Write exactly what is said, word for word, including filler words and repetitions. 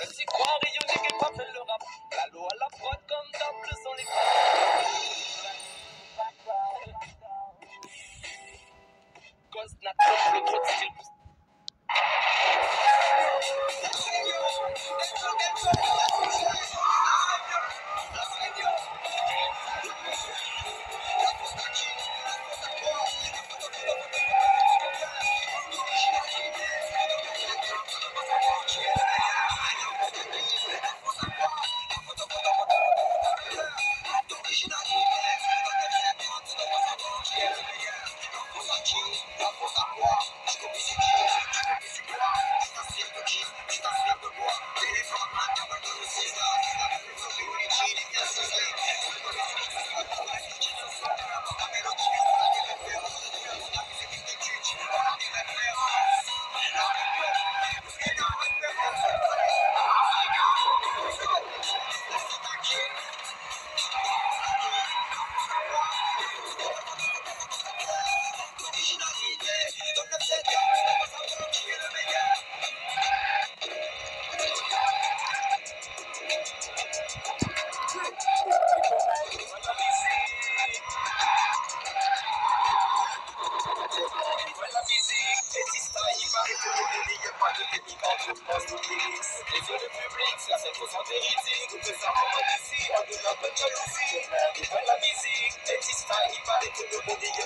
Petit coin rayonné qui pas fait le rap. La loi à la prod comme dans le son les Ghost n'a pas le trop de style. La musique, c'est style, il paraît que le monde est